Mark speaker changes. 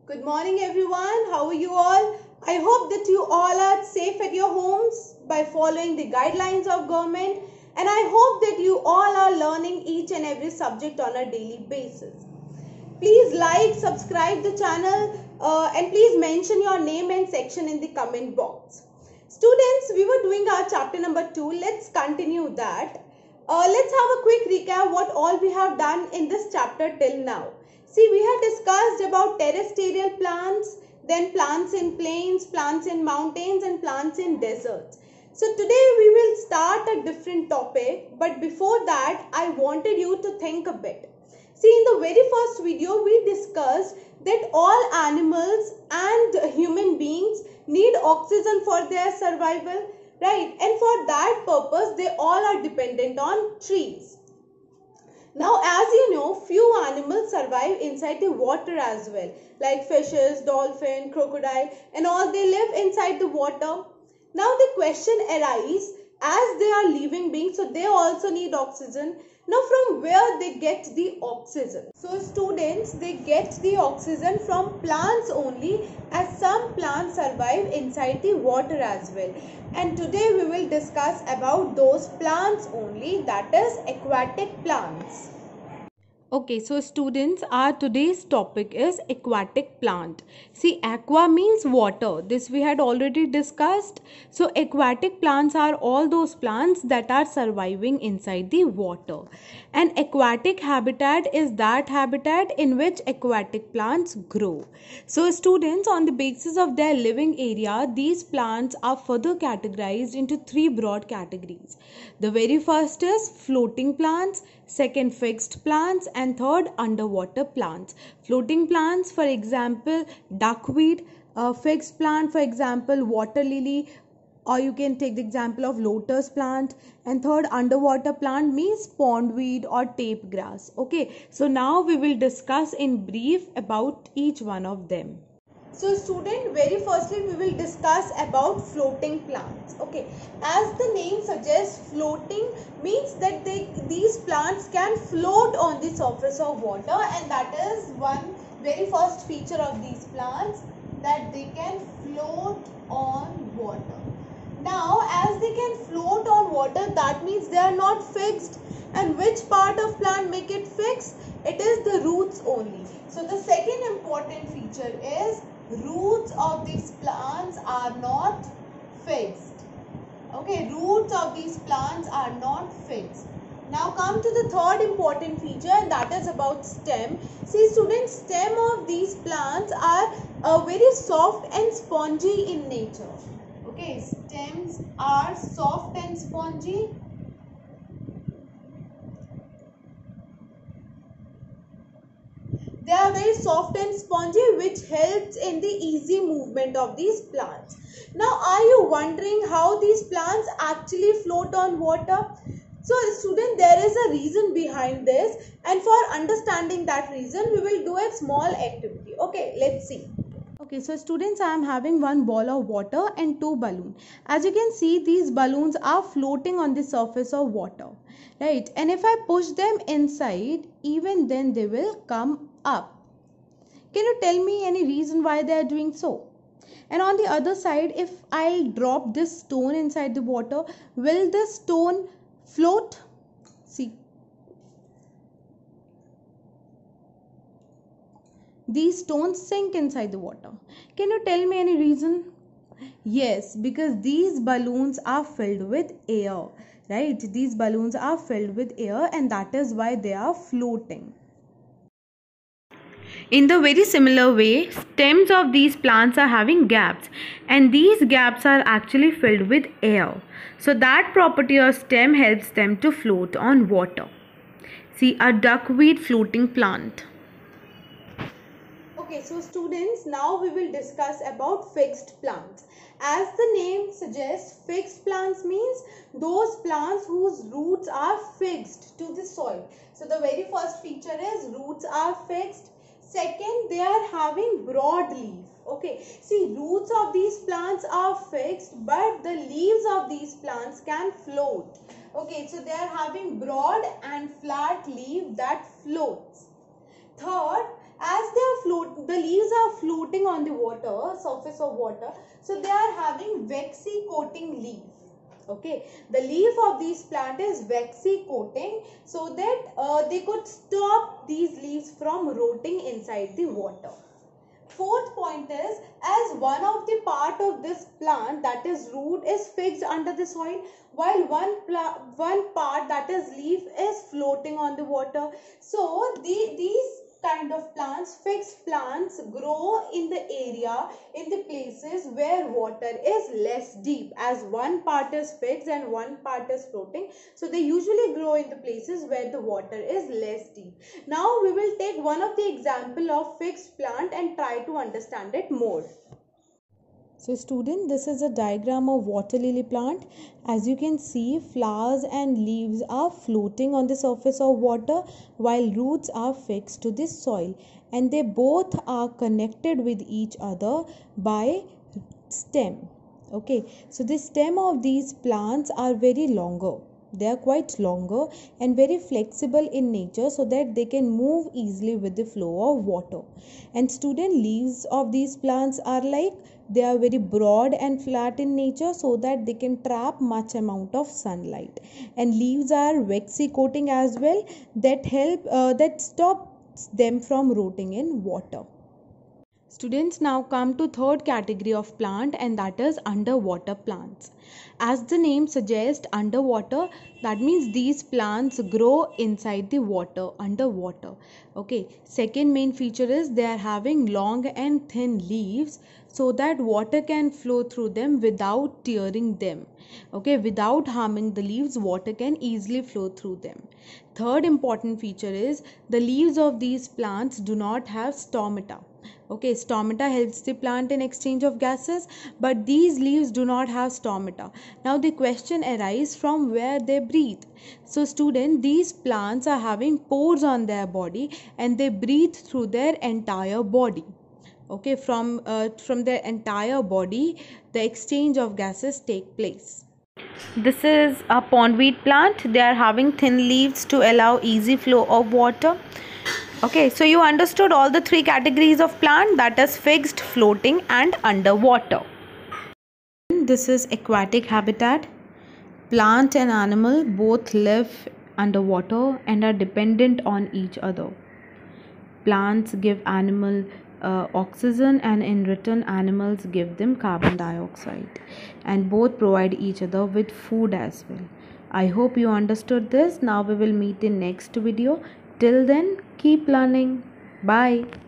Speaker 1: Good morning everyone. How are you all? I hope that you all are safe at your homes by following the guidelines of government, and I hope that you all are learning each and every subject on a daily basis. Please like, subscribe the channel and please mention your name and section in the comment box. Students, we were doing our chapter number 2. Let's continue that. Let's have a quick recap what all we have done in this chapter till now. See, we had discussed about terrestrial plants, then plants in plains, plants in mountains, and plants in deserts. So today we will start a different topic, but before that I wanted you to think a bit. See, in the very first video we discussed that all animals and human beings need oxygen for their survival, right? And for that purpose they all are dependent on trees. Now, as you know, few animals survive inside the water as well, like fishes, dolphin, crocodile, and all they live inside the water. Now, the question arises, as they are living beings, so they also need oxygen. Now, from where they get the oxygen? So, students, they get the oxygen from plants only, as some plants survive inside the water as well. And today we will discuss about those plants only, that is aquatic plants. Okay, so students, our today's topic is aquatic plant. See, aqua means water. This we had already discussed. So, aquatic plants are all those plants that are surviving inside the water. And aquatic habitat is that habitat in which aquatic plants grow. So, students, on the basis of their living area, these plants are further categorized into three broad categories. The very first is floating plants, second fixed plants, and third underwater plants. Floating plants, for example, duckweed. Fixed plant, for example, water lily, or you can take the example of lotus plant. And third underwater plant means pondweed or tape grass. Okay, so now we will discuss in brief about each one of them. So student, very firstly we will discuss about floating plants. Okay, as the name suggests, floating means that these plants can float on the surface of water, and that is one very first feature of these plants, that they can float on water. Now, as they can float on water, that means they are not fixed. And which part of plant make it fixed? It is the roots only. So the second important feature is roots of these plants are not fixed. Okay, roots of these plants are not fixed. Now come to the third important feature, and that is about stem. See students, stem of these plants are very soft and spongy in nature. Okay, stems are soft and spongy. They are very soft and spongy, which helps in the easy movement of these plants. Now, are you wondering how these plants actually float on water? So, student, there is a reason behind this, and for understanding that reason, we will do a small activity. Okay, let's see. Okay, so students, I am having one ball of water and two balloons. As you can see, these balloons are floating on the surface of water, right? And if I push them inside, even then they will come up. Can you tell me any reason why they are doing so? And on the other side, if I drop this stone inside the water, will this stone float? See. These stones sink inside the water. Can you tell me any reason? Yes, because these balloons are filled with air, right? These balloons are filled with air, and that is why they are floating. In the very similar way, stems of these plants are having gaps, and these gaps are actually filled with air. So that property of stem helps them to float on water. See, a duckweed floating plant. Okay, so students, now we will discuss about fixed plants. As the name suggests, fixed plants means those plants whose roots are fixed to the soil. So the very first feature is roots are fixed. Second, they are having broad leaf. Okay, see, roots of these plants are fixed, but the leaves of these plants can float. Okay, so they are having broad and flat leaf that floats. Third, as they are the leaves are floating on the water, surface of water, so they are having waxy coating leaf. Okay, the leaf of these plant is waxy coating, so that they could stop these leaves from rotting inside the water. Fourth point is, as one of the part of this plant, that is root, is fixed under the soil, while one part, that is leaf, is floating on the water. So these kind of plants, fixed plants, grow in the area, in the places where water is less deep, as one part is fixed and one part is floating. So they usually grow in the places where the water is less deep. Now we will take one of the example of fixed plant and try to understand it more. So student, this is a diagram of water lily plant. As you can see, flowers and leaves are floating on the surface of water while roots are fixed to the soil, and they both are connected with each other by stem. Okay, so the stem of these plants are very longer. They are quite longer and very flexible in nature, so that they can move easily with the flow of water. And student, leaves of these plants are like, they are very broad and flat in nature, so that they can trap much amount of sunlight. And leaves are waxy coating as well, that help that stops them from rotting in water. Students, now come to third category of plant, and that is underwater plants. As the name suggests, underwater, that means these plants grow inside the water, underwater. Okay, second main feature is they are having long and thin leaves, so that water can flow through them without tearing them. Okay, without harming the leaves, water can easily flow through them. Third important feature is the leaves of these plants do not have stomata. Okay, stomata helps the plant in exchange of gases, but these leaves do not have stomata. Now the question arises, from where they breathe. So student, these plants are having pores on their body, and they breathe through their entire body. Okay, from their entire body, the exchange of gases take place. This is a pondweed plant. They are having thin leaves to allow easy flow of water. Okay, so you understood all the three categories of plant, that is fixed, floating and underwater. This is aquatic habitat. Plant and animal both live underwater and are dependent on each other. Plants give animal oxygen, and in return animals give them carbon dioxide, and both provide each other with food as well. I hope you understood this. Now we will meet in next video. Till then, keep learning. Bye.